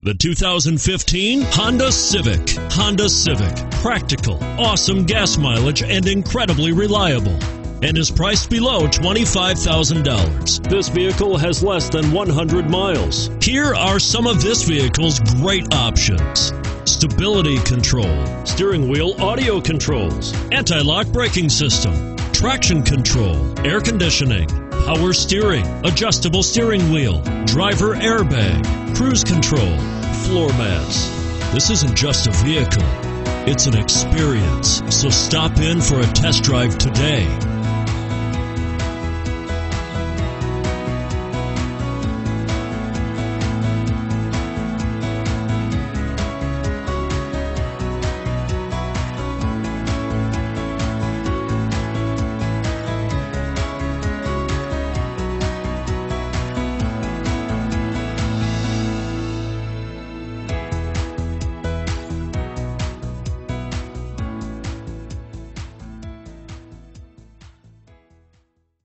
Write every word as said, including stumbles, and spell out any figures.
The two thousand fifteen Honda Civic. Honda Civic. Practical, awesome gas mileage, and incredibly reliable. And is priced below twenty-five thousand dollars. This vehicle has less than one hundred miles. Here are some of this vehicle's great options: stability control, steering wheel audio controls, anti-lock braking system, traction control, air conditioning, power steering, adjustable steering wheel, driver airbag, cruise control, floor mats. This isn't just a vehicle, it's an experience. So stop in for a test drive today.